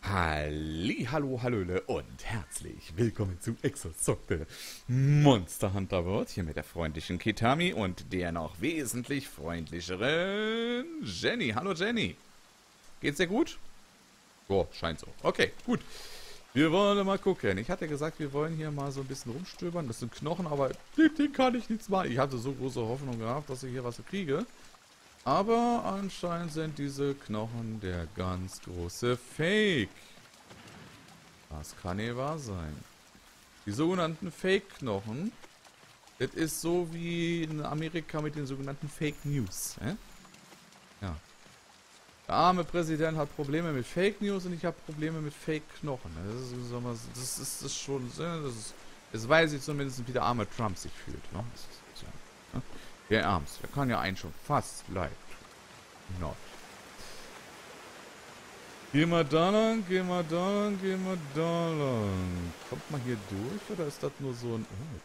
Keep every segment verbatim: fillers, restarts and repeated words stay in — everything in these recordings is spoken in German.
Halli, hallo, hallöle und herzlich willkommen zu Exozockte Monster Hunter World, hier mit der freundlichen Kitami und der noch wesentlich freundlicheren Jenny. Hallo Jenny. Geht's dir gut? Oh, scheint so. Okay, gut. Wir wollen mal gucken. Ich hatte gesagt, wir wollen hier mal so ein bisschen rumstöbern. Das sind Knochen, aber die, die kann ich nichts machen. Ich hatte so große Hoffnung gehabt, dass ich hier was kriege. Aber anscheinend sind diese Knochen der ganz große Fake. Das kann nicht wahr sein. Die sogenannten Fake-Knochen, das ist so wie in Amerika mit den sogenannten Fake News. Äh? Ja. Der arme Präsident hat Probleme mit Fake News und ich habe Probleme mit Fake-Knochen. Das ist, sag mal, das ist, das ist schon... Das ist, jetzt weiß ich zumindest, wie der arme Trump sich fühlt. Ne? Das ist, ja, ne? Der Ärmste. Der kann ja einen schon fast leid. Not. Geh mal da lang, geh mal da lang, geh mal da lang. Kommt man hier durch oder ist das nur so ein...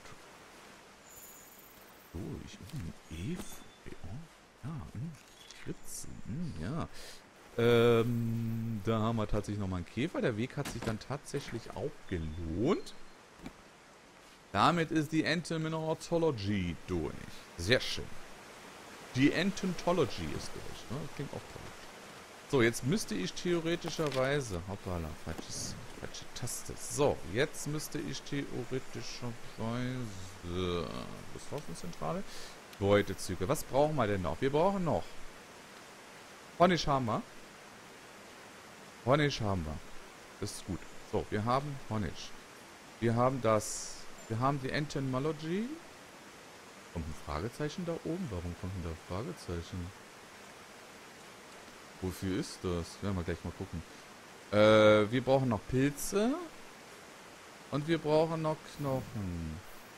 Oh, durch. Oh, Eve. Oh, ja, hm. Kritzen. Hm, ja. Ähm, da haben wir tatsächlich nochmal einen Käfer. Der Weg hat sich dann tatsächlich auch gelohnt. Damit ist die Entomology durch. Sehr schön. Die Entontology ist durch. Ne? Das klingt auch toll. So, jetzt müsste ich theoretischerweise... Hoppala, falsches, falsche Taste. So, jetzt müsste ich theoretischerweise... Ressourcenzentrale? Beutezüge. Was brauchen wir denn noch? Wir brauchen noch... Honig haben wir. Honig haben wir. Das ist gut. So, wir haben Honig. Wir haben das... Wir haben die Entomology... Kommt ein Fragezeichen da oben? Warum kommt denn da Fragezeichen? Wofür ist das? Werden wir gleich mal gucken. Äh, wir brauchen noch Pilze. Und wir brauchen noch Knochen.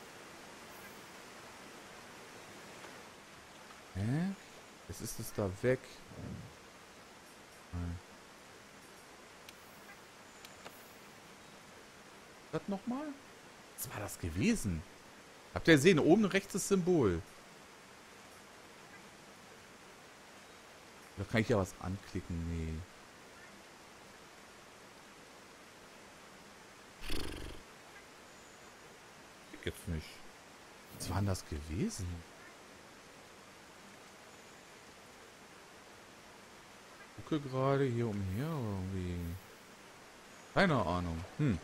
Hä? Jetzt ist es da weg. Nein. Was nochmal? Was war das gewesen? Habt ihr gesehen? Oben rechts das Symbol. Da kann ich ja was anklicken. Nee. Jetzt nicht. Was war denn das gewesen? Ich gucke gerade hier umher irgendwie. Keine Ahnung. Hm.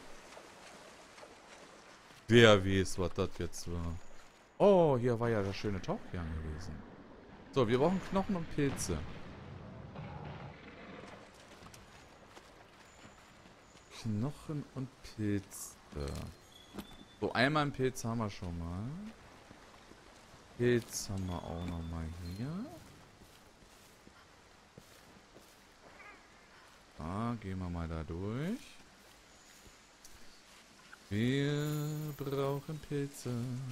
Wer weiß, was das jetzt war. Oh, hier war ja der schöne Tauchgang gewesen. So, wir brauchen Knochen und Pilze. Knochen und Pilze. So, einmal einen Pilz haben wir schon mal. Pilz haben wir auch noch mal hier. Ah, gehen wir mal da durch. Wir brauchen Pilze.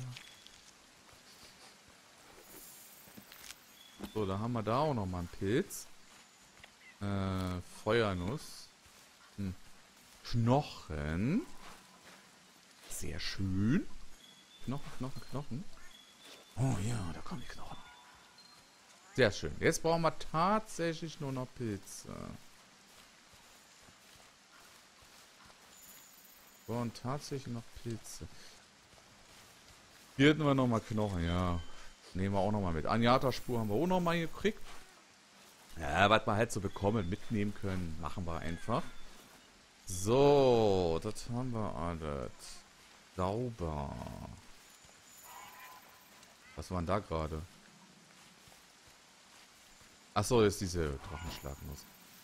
So, da haben wir da auch noch mal einen Pilz. Äh, Feuernuss. Hm. Knochen. Sehr schön. Knochen, Knochen, Knochen. Oh ja, da kommen die Knochen. Sehr schön. Jetzt brauchen wir tatsächlich nur noch Pilze. Wir brauchen tatsächlich noch Pilze. Hier hätten wir noch mal Knochen, ja. Nehmen wir auch noch mal mit. Anjata-Spur haben wir auch noch mal gekriegt. Ja, was wir halt so bekommen, mitnehmen können, machen wir einfach. So, das haben wir alles. Sauber. Was war denn da gerade? Achso, ist diese Drachenschlagnuss.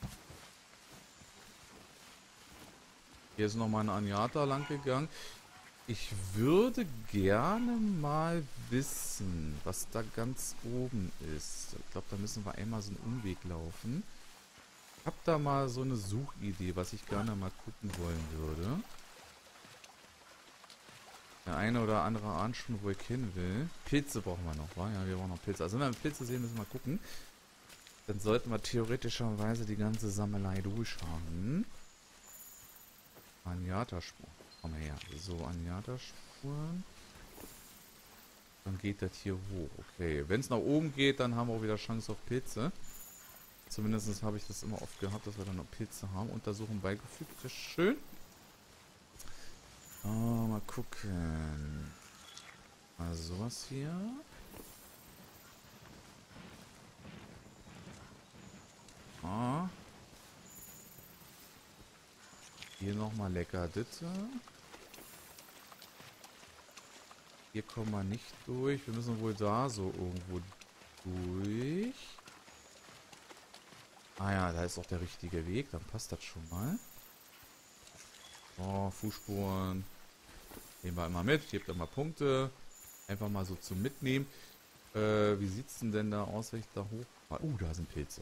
Hier ist nochmal ein Anjata lang gegangen. Ich würde gerne mal wissen, was da ganz oben ist. Ich glaube, da müssen wir einmal so einen Umweg laufen. Ich habe da mal so eine Suchidee, was ich gerne mal gucken wollen würde. Der eine oder andere ahnt schon, wo ich hin will. Pilze brauchen wir noch, wa? Ja, wir brauchen noch Pilze. Also wenn wir Pilze sehen, müssen wir mal gucken. Dann sollten wir theoretischerweise die ganze Sammelei durchhaben. Anjata-Spur. Komm mal her. So, Anjata-Spuren. Dann geht das hier hoch. Okay, wenn es nach oben geht, dann haben wir auch wieder Chance auf Pilze. Zumindest habe ich das immer oft gehabt, dass wir dann noch Pilze haben. Untersuchung beigefügt. Sehr schön. Oh, mal gucken. Mal sowas hier. Ah. Hier nochmal lecker Ditte. Hier kommen wir nicht durch. Wir müssen wohl da so irgendwo durch. Ah ja, da ist auch der richtige Weg. Dann passt das schon mal. Oh, Fußspuren. Nehmen wir immer mit. Gebt immer Punkte. Einfach mal so zum Mitnehmen. Äh, wie sieht's denn denn da aus, wenn ich da hoch... Uh, da sind Pilze.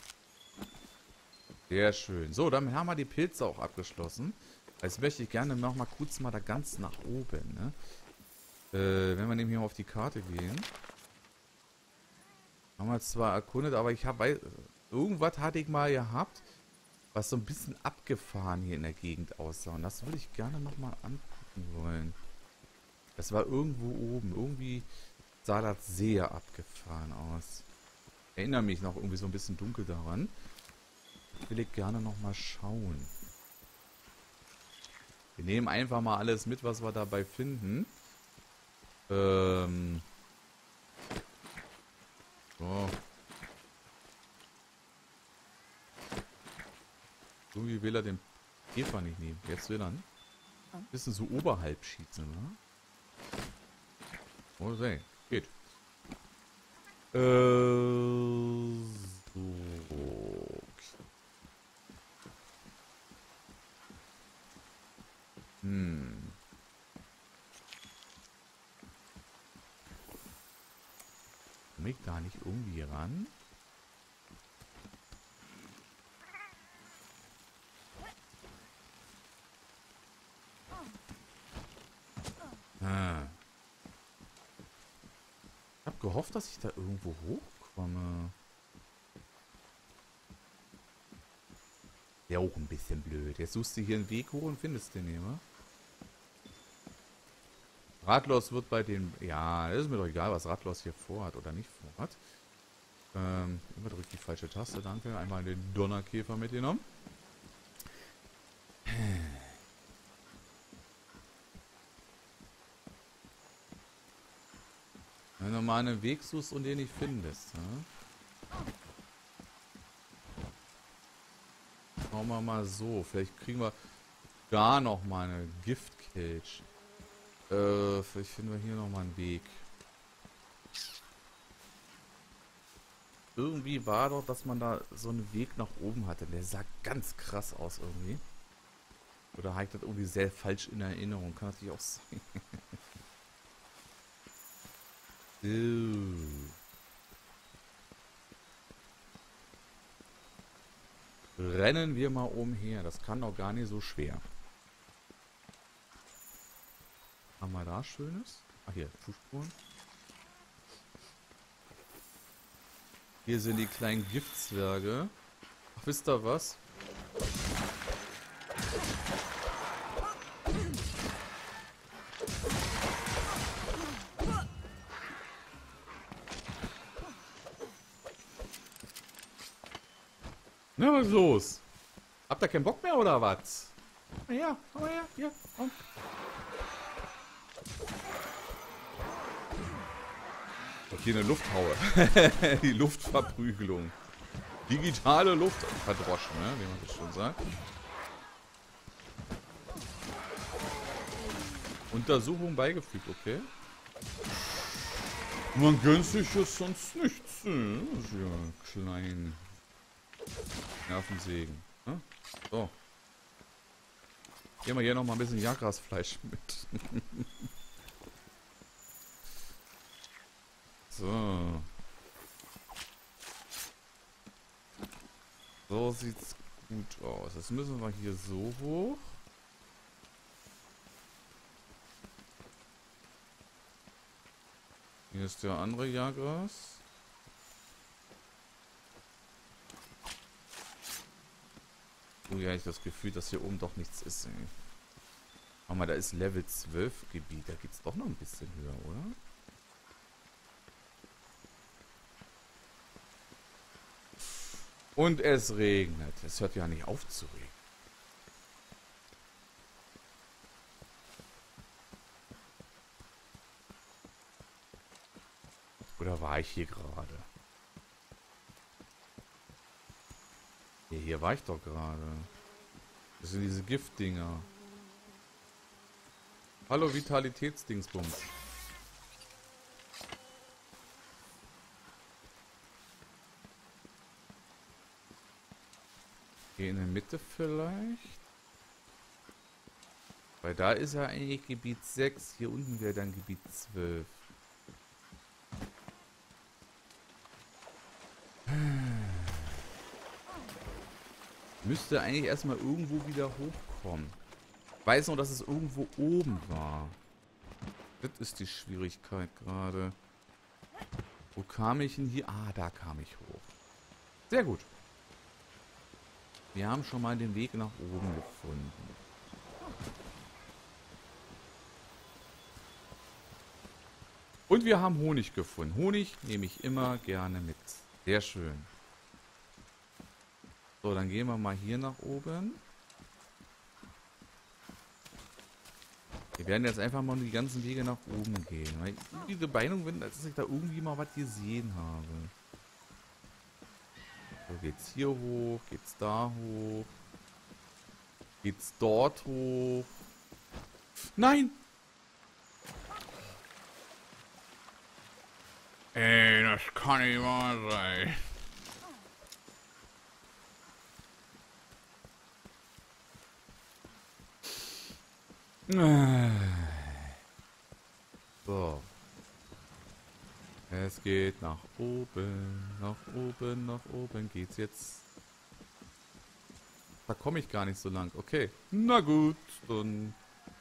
Sehr schön. So, dann haben wir die Pilze auch abgeschlossen. Jetzt möchte ich gerne noch mal kurz mal da ganz nach oben, ne? Äh, wenn wir nämlich mal auf die Karte gehen. Haben wir zwar erkundet, aber ich habe... Irgendwas hatte ich mal gehabt, was so ein bisschen abgefahren hier in der Gegend aussah. Und das würde ich gerne nochmal angucken wollen. Das war irgendwo oben. Irgendwie sah das sehr abgefahren aus. Ich erinnere mich noch irgendwie so ein bisschen dunkel daran. Will ich gerne nochmal schauen. Wir nehmen einfach mal alles mit, was wir dabei finden. Ähm. So. Irgendwie will er den Käfer nicht nehmen. Jetzt will er ihn. Bisschen so oberhalb schießen, ne? Oh, sei. Geht. Äh, so. Hm. Komm ich da nicht irgendwie ran? Ah. Ich hab gehofft, dass ich da irgendwo hochkomme. Ja, auch ein bisschen blöd. Jetzt suchst du hier einen Weg hoch und findest den nicht, wa? Ratlos wird bei den... Ja, ist mir doch egal, was Ratlos hier vorhat oder nicht vorhat. Ähm, immer drückt die falsche Taste, danke. Einmal den Donnerkäfer mitgenommen. Wenn du mal einen Weg suchst und den nicht findest, ne? Schauen wir mal so. Vielleicht kriegen wir da noch mal eine Giftkelch. Äh, vielleicht finden wir hier noch mal einen Weg. Irgendwie war doch, dass man da so einen Weg nach oben hatte. Der sah ganz krass aus irgendwie. Oder habe ich das irgendwie sehr falsch in Erinnerung? Kann natürlich auch sein. So. Rennen wir mal umher. Das kann doch gar nicht so schwer. Haben wir da Schönes? Ach hier, Fußspuren. Hier sind die kleinen Giftzwerge. Ach, wisst ihr was? Na, was ist los? Habt ihr keinen Bock mehr oder was? Komm mal her, komm mal her, hier, komm. Okay, eine Lufthaue. Die Luftverprügelung. Digitale Luftverdroschen, ne? Wie man das schon sagt. Untersuchung beigefügt, okay. Man gönnt sich jetzt sonst nichts. Ne? Das ist ja klein. Nervensägen. Ne? So. Gehen wir hier noch mal ein bisschen Jagdgrasfleisch mit. So. So sieht's gut aus. Jetzt müssen wir hier so hoch. Hier ist der andere Jagras. Oh ja, ich das Gefühl, dass hier oben doch nichts ist, ey. Aber mal, da ist Level zwölf Gebiet. Da geht's doch noch ein bisschen höher, oder? Und es regnet. Es hört ja nicht auf zu regnen. Oder war ich hier gerade? Nee, hier war ich doch gerade. Das sind diese Giftdinger. Hallo, Vitalitätsdingsbums. Hier in der Mitte vielleicht? Weil da ist ja eigentlich Gebiet sechs. Hier unten wäre dann Gebiet zwölf. Müsste eigentlich erstmal irgendwo wieder hochkommen. Ich weiß nur, dass es irgendwo oben war. Das ist die Schwierigkeit gerade. Wo kam ich denn hier? Ah, da kam ich hoch. Sehr gut. Wir haben schon mal den Weg nach oben gefunden. Und wir haben Honig gefunden. Honig nehme ich immer gerne mit. Sehr schön. So, dann gehen wir mal hier nach oben. Wir werden jetzt einfach mal die ganzen Wege nach oben gehen. Weil ich diese Meinung bin, dass ich da irgendwie mal was gesehen habe. So, geht's hier hoch, geht's da hoch. Geht's dort hoch. Nein! Ey, das kann nicht wahr sein. So. Es geht nach oben, nach oben, nach oben geht's jetzt. Da komme ich gar nicht so lang. Okay. Na gut, dann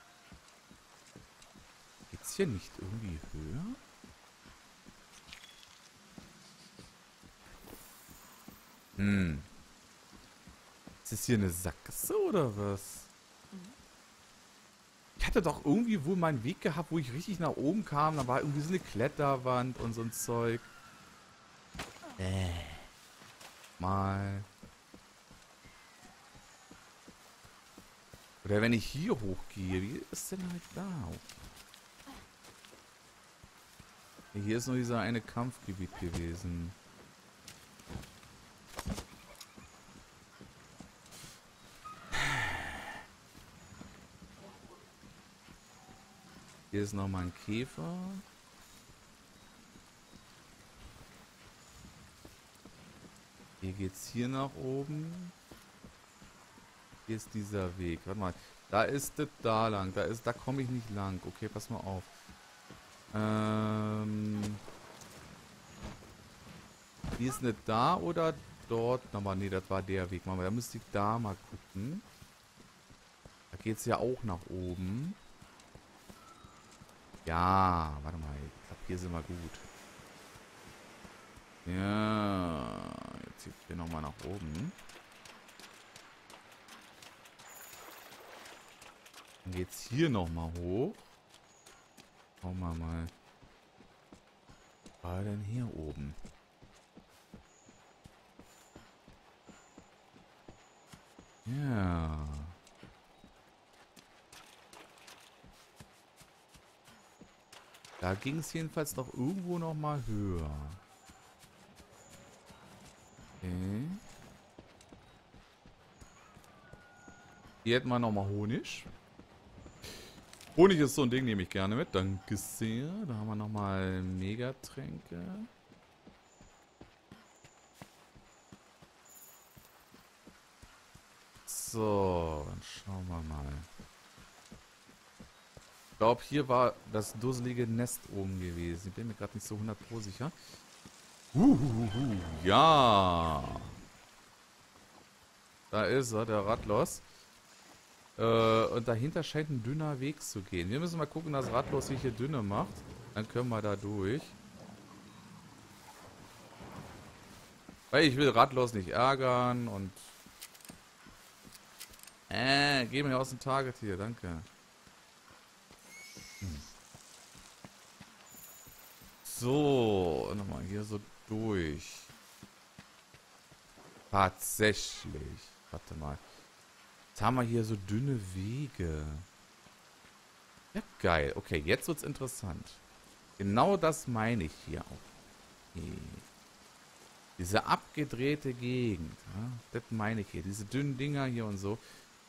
geht's hier nicht irgendwie höher? Hm. Ist das hier eine Sackgasse oder was? Ich hatte doch irgendwie wohl meinen Weg gehabt, wo ich richtig nach oben kam. Da war irgendwie so eine Kletterwand und so ein Zeug. Äh. Mal. Oder wenn ich hier hochgehe, wie ist denn halt da? Hier ist nur dieser eine Kampfgebiet gewesen. Hier ist nochmal ein Käfer. Hier geht's hier nach oben. Hier ist dieser Weg. Warte mal. Da ist das da lang. Da ist, da komme ich nicht lang. Okay, pass mal auf. Ähm. Die ist nicht da oder dort? Aber nee, das war der Weg. Da müsste ich da mal gucken. Da geht's ja auch nach oben. Ja, warte mal. Ich glaube, hier sind wir gut. Ja, jetzt geht hier nochmal nach oben. Dann geht's hier nochmal hoch. Schauen wir mal. Was war denn hier oben? Ja. Da ging es jedenfalls doch irgendwo noch mal höher. Okay. Hier hätten wir noch mal Honig. Honig ist so ein Ding, nehme ich gerne mit. Danke sehr. Da haben wir noch mal Megatränke. So, dann schauen wir mal. Ich glaube, hier war das dusselige Nest oben gewesen. Ich bin mir gerade nicht so hundert Pro sicher. Uhuhu, ja. Da ist er, der Ratlos. Äh, und dahinter scheint ein dünner Weg zu gehen. Wir müssen mal gucken, dass Ratlos sich hier dünne macht. Dann können wir da durch. Weil ich will Ratlos nicht ärgern und... Äh, geh mir aus dem Target hier, danke. Hm. So, nochmal hier so durch. Tatsächlich. Warte mal. Jetzt haben wir hier so dünne Wege. Ja, geil. Okay, jetzt wird's interessant. Genau das meine ich hier auch. Okay. Diese abgedrehte Gegend. Ja, das meine ich hier. Diese dünnen Dinger hier und so.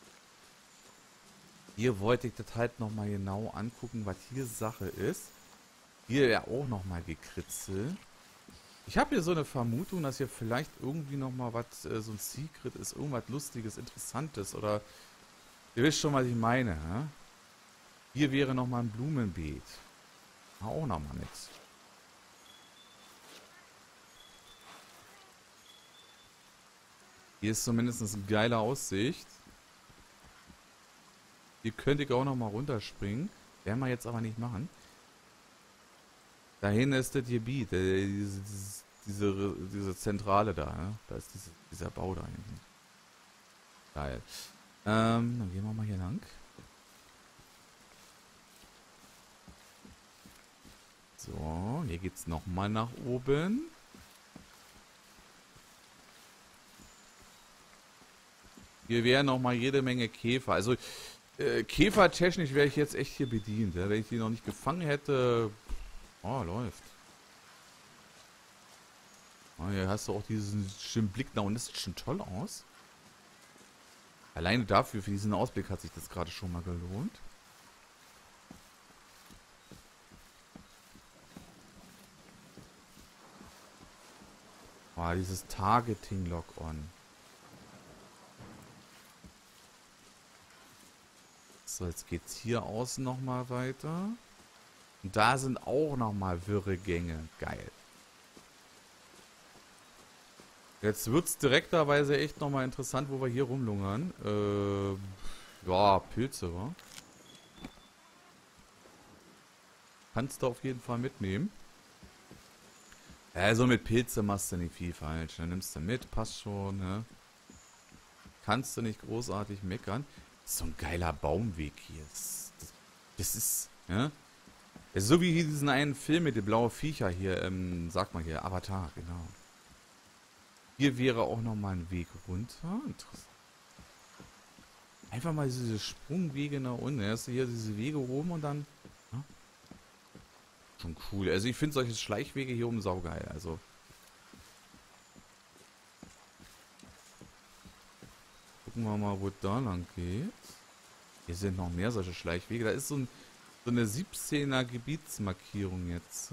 Hier wollte ich das halt nochmal genau angucken, was hier Sache ist. Hier ja auch nochmal gekritzelt. Ich habe hier so eine Vermutung, dass hier vielleicht irgendwie nochmal was, äh, so ein Secret ist. Irgendwas Lustiges, Interessantes. Oder ihr wisst schon, was ich meine. Ja? Hier wäre nochmal ein Blumenbeet. Auch nochmal mit. Hier ist zumindest eine geile Aussicht. Hier könnte ich auch nochmal runterspringen. Werden wir jetzt aber nicht machen. Da hinten ist das Gebiet. Äh, diese, diese, diese Zentrale da. Ne? Da ist diese, dieser Bau da hinten. Geil. Ähm, dann gehen wir mal hier lang. So, hier geht's nochmal nach oben. Hier wären nochmal jede Menge Käfer. Also, äh, käfertechnisch wäre ich jetzt echt hier bedient. Ja? Wenn ich die noch nicht gefangen hätte. Oh, läuft. Oh, hier hast du auch diesen schönen Blick nach unten. Das sieht schon toll aus. Alleine dafür, für diesen Ausblick hat sich das gerade schon mal gelohnt. Oh, dieses Targeting Lock-On. So, jetzt geht's hier außen nochmal weiter. Und da sind auch nochmal wirre Gänge. Geil. Jetzt wird's direkterweise echt nochmal interessant, wo wir hier rumlungern. Äh, ja, Pilze, wa? Kannst du auf jeden Fall mitnehmen. Also mit Pilze machst du nicht viel falsch. Dann nimmst du mit, passt schon, ne? Kannst du nicht großartig meckern. So ein geiler Baumweg hier. Das, das, das ist, ja? Das ist so wie hier diesen einen Film mit den blauen Viecher hier, ähm, sag mal hier, Avatar, genau. Hier wäre auch nochmal ein Weg runter. Interessant. Einfach mal diese Sprungwege nach unten. Erst hier diese Wege oben und dann. Ja? Schon cool. Also ich finde solche Schleichwege hier oben saugeil. Also. Gucken wir mal, wo es da lang geht. Hier sind noch mehr solche Schleichwege. Da ist so, ein, so eine siebzehner Gebietsmarkierung jetzt.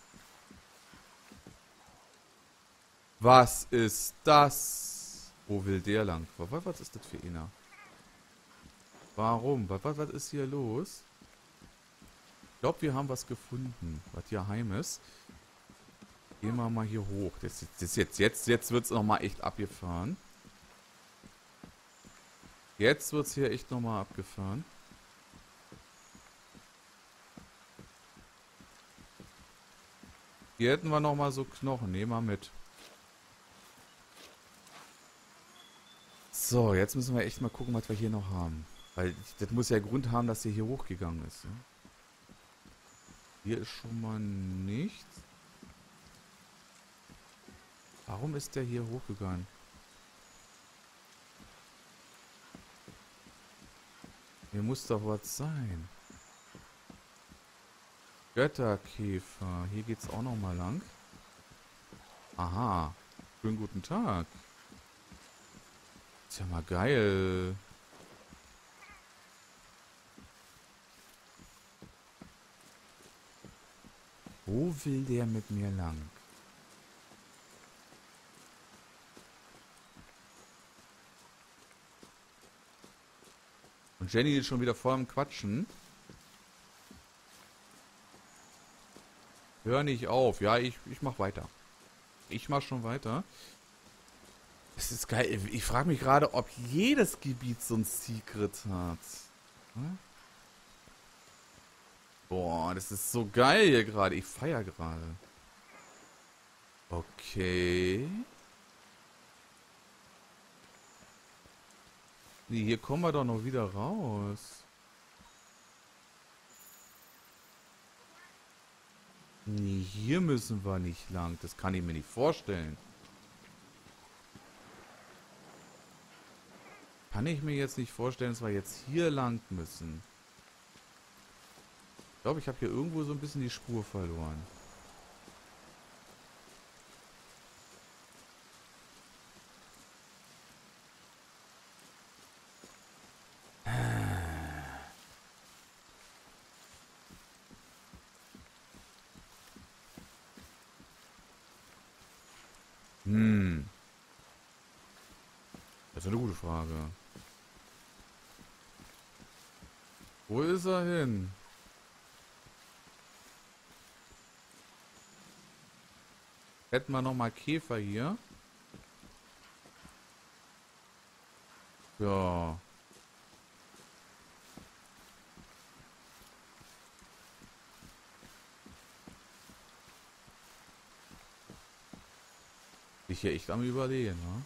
Was ist das? Wo will der lang? Was, was ist das für einer? Warum? Was, was, was ist hier los? Ich glaube, wir haben was gefunden, was hier heim ist. Gehen wir mal hier hoch. Das, das jetzt, jetzt, jetzt wird es nochmal echt abgefahren. Jetzt wird es hier echt nochmal abgefahren. Hier hätten wir nochmal so Knochen. Nehmen wir mit. So, jetzt müssen wir echt mal gucken, was wir hier noch haben. Weil das muss ja Grund haben, dass der hier hochgegangen ist. Ja? Hier ist schon mal nichts. Warum ist der hier hochgegangen? Hier muss doch was sein. Götterkäfer. Hier geht's auch noch mal lang. Aha. Schönen guten Tag. Ist ja mal geil. Wo will der mit mir lang? Und Jenny ist schon wieder voll am Quatschen. Hör nicht auf. Ja, ich, ich mach weiter. Ich mach schon weiter. Es ist geil. Ich frage mich gerade, ob jedes Gebiet so ein Secret hat. Hm? Boah, das ist so geil hier gerade. Ich feiere gerade. Okay. Nee, hier kommen wir doch noch wieder raus. Nee, hier müssen wir nicht lang. Das kann ich mir nicht vorstellen. Kann ich mir jetzt nicht vorstellen, dass wir jetzt hier lang müssen. Ich glaube, ich habe hier irgendwo so ein bisschen die Spur verloren. Hm. Das ist eine gute Frage. Wo ist er hin? Hätten wir noch mal Käfer hier? Ja. Ich hier echt am Überlegen, ne?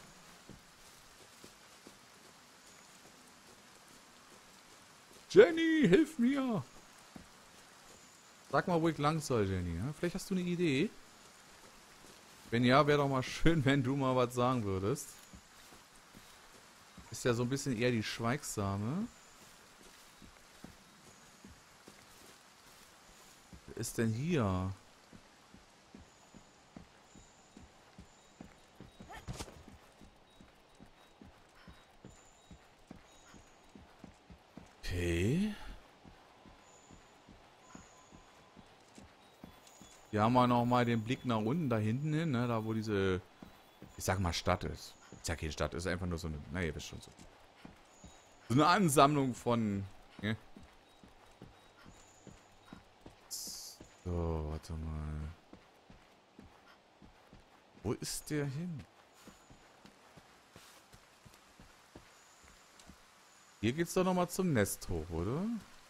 Jenny, hilf mir! Sag mal, wo ich lang soll, Jenny. Ja? Vielleicht hast du eine Idee? Wenn ja, wäre doch mal schön, wenn du mal was sagen würdest. Ist ja so ein bisschen eher die Schweigsame. Wer ist denn hier? Okay. Hier haben wir nochmal den Blick nach unten, da hinten hin, ne? Da wo diese, ich sag mal, Stadt ist. Ist ja keine Stadt, ist einfach nur so eine, na ihr wisst schon so. So eine Ansammlung von, ne? So, warte mal. Wo ist der hin? Hier geht's doch nochmal zum Nest hoch, oder?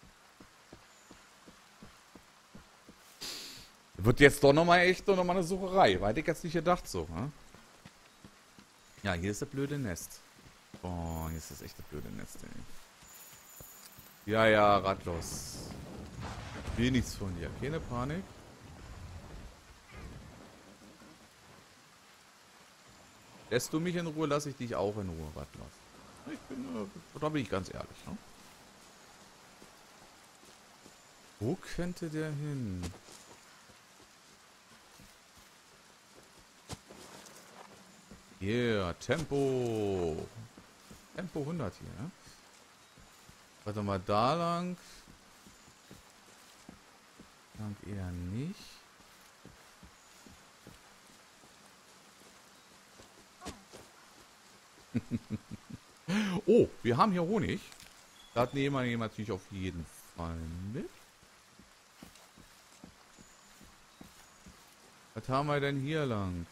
Wird jetzt doch nochmal echt noch mal eine Sucherei. Weil ich jetzt nicht gedacht so, ne? Ja, hier ist das blöde Nest. Oh, hier ist das echt das blöde Nest, ey. Ja, ja, ratlos. Ich will nichts von dir. Keine Panik. Lässt du mich in Ruhe, lasse ich dich auch in Ruhe, ratlos. Ich bin, äh, da bin ich ganz ehrlich, ne? Wo könnte der hin? Yeah, Tempo. Tempo hundert hier, ne? Warte mal, da lang. Lang eher nicht. Oh, wir haben hier Honig. Das nehmen wir natürlich auf jeden Fall mit. Was haben wir denn hier lang?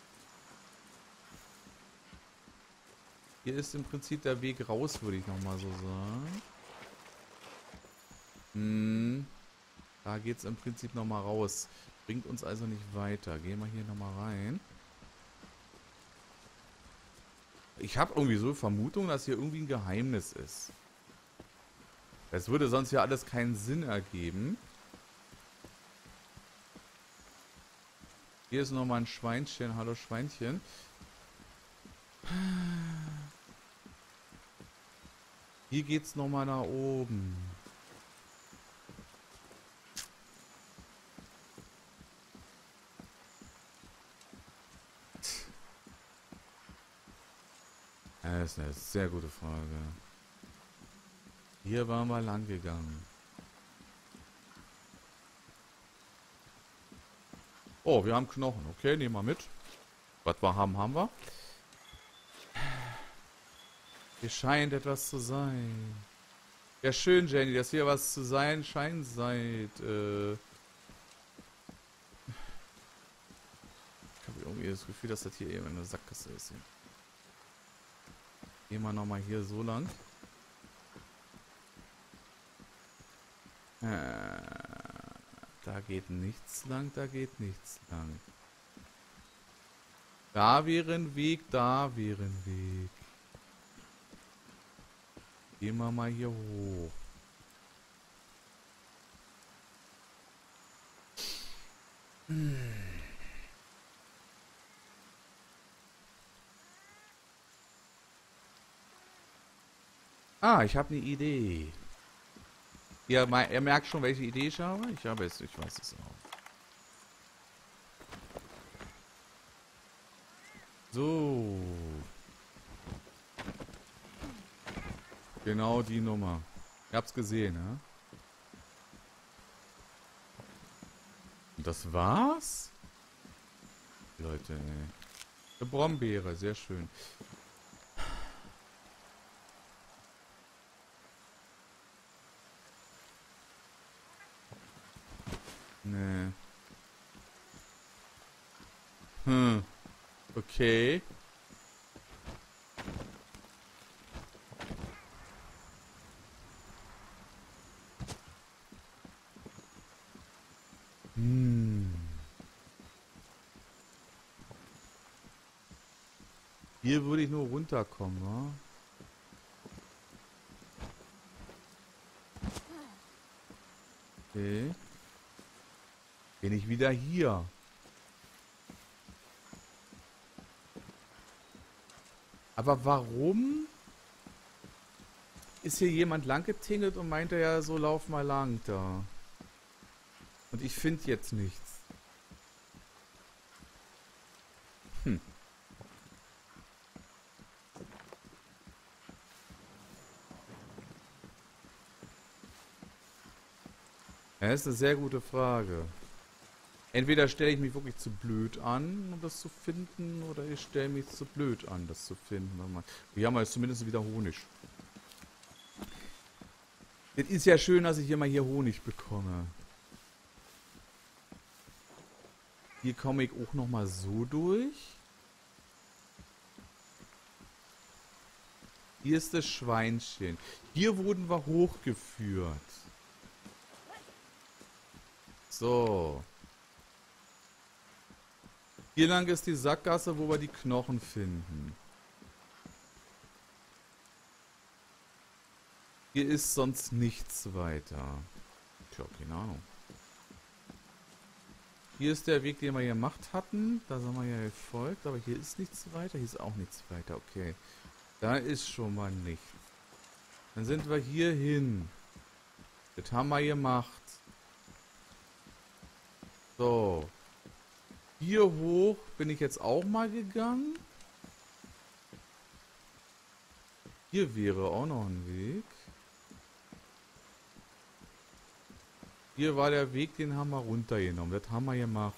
Hier ist im Prinzip der Weg raus, würde ich nochmal so sagen. Hm. Da geht es im Prinzip nochmal raus. Bringt uns also nicht weiter. Gehen wir hier nochmal rein. Ich habe irgendwie so Vermutung, dass hier irgendwie ein Geheimnis ist. Das würde sonst ja alles keinen Sinn ergeben. Hier ist nochmal ein Schweinchen. Hallo Schweinchen. Hier geht's nochmal nach oben. Das ist eine sehr gute Frage. Hier waren wir lang gegangen. Oh, wir haben Knochen. Okay, nehmen wir mit. Was wir haben, haben wir. Hier scheint etwas zu sein. Ja, schön, Jenny, dass hier was zu sein scheint seit, äh... Ich habe irgendwie das Gefühl, dass das hier eben eine Sackgasse ist. Hier. Gehen wir nochmal hier so lang. Äh, da geht nichts lang, da geht nichts lang. Da wäre ein Weg, da wäre ein Weg. Gehen wir mal hier hoch. Hm. Ah, ich habe eine Idee. Ihr, ihr merkt schon, welche Idee ich habe? Ich habe es, ich weiß es auch. So. Genau die Nummer. Ihr habt's gesehen, ne? Und das war's? Leute, ey. Eine Brombeere, sehr schön. Nee. Hm. Okay. Hm. Hier würde ich nur runterkommen, wa? Okay. Bin ich wieder hier. Aber warum ist hier jemand lang getingelt und meinte ja so, lauf mal lang da. Und ich finde jetzt nichts. Hm. Ja, das ist eine sehr gute Frage. Entweder stelle ich mich wirklich zu blöd an, um das zu finden, oder ich stelle mich zu blöd an, das zu finden. Hier haben wir jetzt zumindest wieder Honig. Es ist ja schön, dass ich hier mal hier Honig bekomme. Hier komme ich auch nochmal so durch. Hier ist das Schweinchen. Hier wurden wir hochgeführt. So. Hier lang ist die Sackgasse, wo wir die Knochen finden. Hier ist sonst nichts weiter. Tja, keine Ahnung. Hier ist der Weg, den wir gemacht hatten. Da sind wir ja gefolgt, aber hier ist nichts weiter. Hier ist auch nichts weiter. Okay. Da ist schon mal nichts. Dann sind wir hier hin. Das haben wir gemacht. So. Hier hoch bin ich jetzt auch mal gegangen. Hier wäre auch noch ein Weg. Hier war der Weg, den haben wir runtergenommen. Das haben wir gemacht.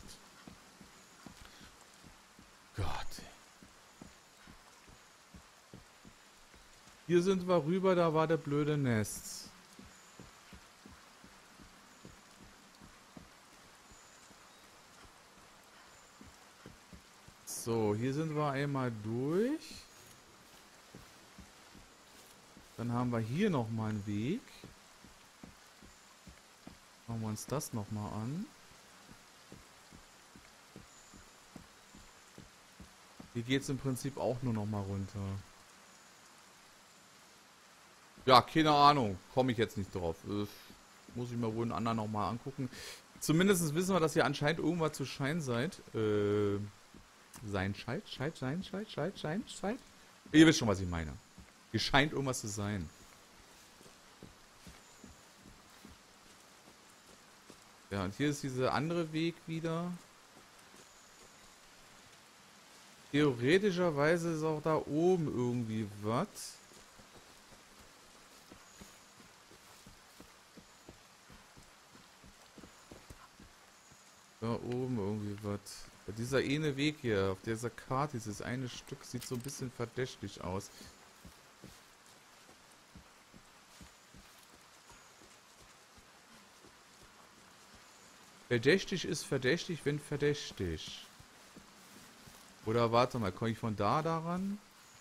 Gott. Hier sind wir rüber, da war der blöde Nest. So, hier sind wir einmal durch. Dann haben wir hier nochmal einen Weg. Schauen wir uns das nochmal an. Hier geht es im Prinzip auch nur nochmal runter. Ja, keine Ahnung. Komme ich jetzt nicht drauf. Äh, muss ich mir wohl einen anderen nochmal angucken. Zumindest wissen wir, dass ihr anscheinend irgendwas zu Schein seid. Äh, sein Scheit? Scheit, Schein, Scheit, Scheit, Schein, Scheit? Ihr wisst schon, was ich meine. Hier scheint irgendwas zu sein. Ja, und hier ist dieser andere Weg wieder. Theoretischerweise ist auch da oben irgendwie was. Da oben irgendwie was. Dieser eine Weg hier, auf dieser Karte, dieses eine Stück, sieht so ein bisschen verdächtig aus. Verdächtig ist verdächtig, wenn verdächtig. Oder warte mal, komme ich von da daran?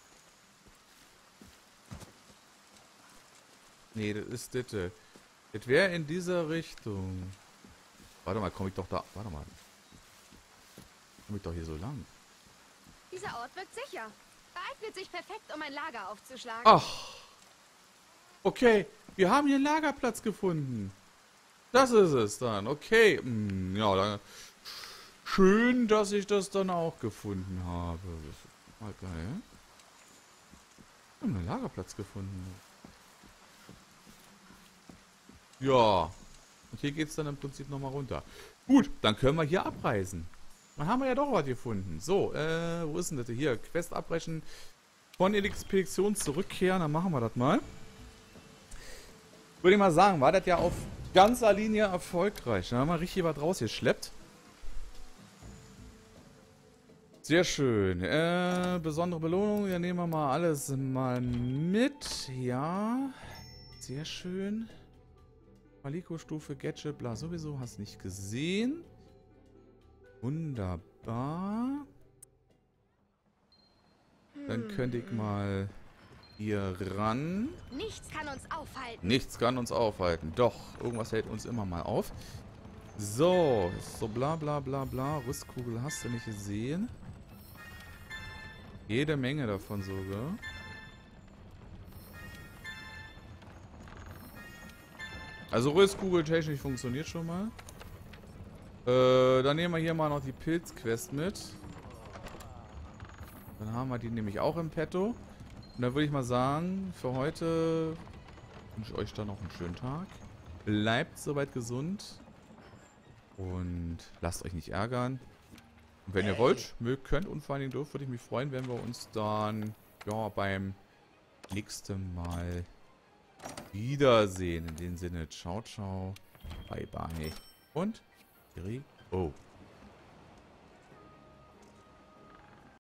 Nee, das ist das. Das wäre in dieser Richtung. Warte mal, komme ich doch da. Warte mal. Komme ich doch hier so lang. Dieser Ort wirkt sicher. Eignet sich perfekt, um ein Lager aufzuschlagen. Ach. Okay, wir haben hier einen Lagerplatz gefunden. Das ist es dann. Okay. Hm, ja, dann. Schön, dass ich das dann auch gefunden habe. Das ist mal geil. Wir haben einen Lagerplatz gefunden. Ja. Und hier geht es dann im Prinzip nochmal runter. Gut, dann können wir hier abreisen. Dann haben wir ja doch was gefunden. So, äh, wo ist denn das hier? Quest abbrechen. Von Expedition zurückkehren. Dann machen wir das mal. Würde ich mal sagen, war das ja auf ganzer Linie erfolgreich. Da haben wir richtig was rausgeschleppt. Sehr schön. Äh, besondere Belohnung. Ja, nehmen wir mal alles mal mit. Ja. Sehr schön. Maliko-Stufe, Gadget, bla, sowieso. Hast nicht gesehen. Wunderbar. Dann könnte ich mal hier ran. Nichts kann uns aufhalten. Nichts kann uns aufhalten. Doch, irgendwas hält uns immer mal auf. So, so bla bla bla bla. Rüstkugel hast du nicht gesehen. Jede Menge davon sogar. Also Rüstkugel technisch funktioniert schon mal. Äh, dann nehmen wir hier mal noch die Pilzquest mit. Dann haben wir die nämlich auch im Petto. Und dann würde ich mal sagen, für heute wünsche ich euch dann noch einen schönen Tag. Bleibt soweit gesund. Und lasst euch nicht ärgern. Und wenn ihr wollt, mögt, könnt und vor allen Dingen dürft, würde ich mich freuen, wenn wir uns dann ja beim nächsten Mal wiedersehen. In dem Sinne, ciao, ciao, bye, bye und Cheerio.